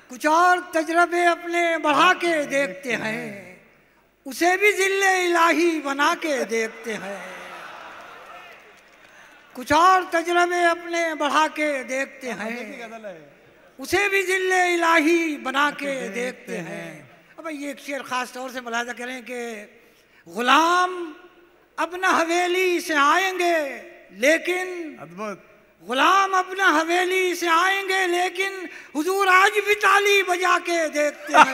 कुछ और तजरबे अपने बढ़ा के देखते हैं, उसे भी जिल्ले इलाही बना के देखते हैं। कुछ और तजरबे अपने बढ़ा के देखते हैं, उसे भी जिल्ले इलाही बना के देखते हैं। अब ये एक शेर खास तौर से मुलाहिजा करें कि गुलाम अपना हवेली से आएंगे लेकिन, अद्भुत, गुलाम अपना हवेली से आएंगे लेकिन हुजूर आज भी ताली बजा के देखते हैं।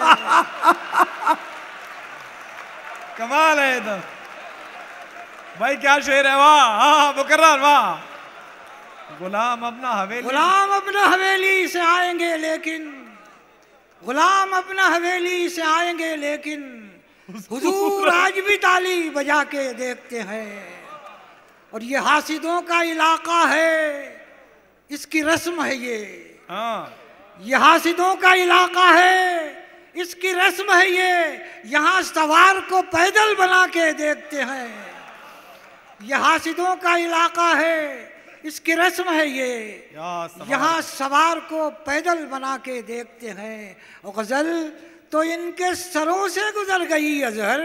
कमाल है तो भाई, क्या शेर है, वाह, हाँ मुकर्रर, वाह। गुलाम अपना हवेली से आएंगे लेकिन, गुलाम अपना हवेली से आएंगे लेकिन हुजूर आज भी ताली बजा के देखते हैं। और ये हासिदों का इलाका है, इसकी रस्म है ये। ये हासिदों का इलाका है, इसकी रस्म है ये। यहाँ सवार को पैदल बना के देखते हैं। ये हासिदों का इलाका है, इसकी रस्म है ये। यहाँ सवार को पैदल बना के देखते हैं। और गजल तो इनके सरों से गुजर गई अजहर,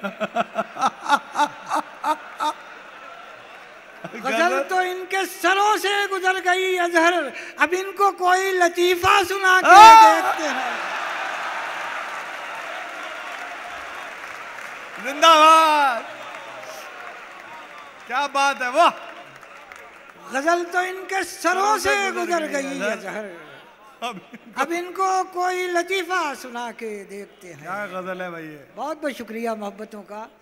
गजल तो इनके सरों से गुजर गई अजहर। अब इनको कोई लतीफा सुना के देखते हैं। जिंदाबाद, क्या बात है, वाह। गजल तो इनके सरों से गुजर गई अजहर, अब इनको कोई लतीफा सुना के देखते हैं। क्या गजल है भाई ये। बहुत बहुत शुक्रिया मोहब्बतों का।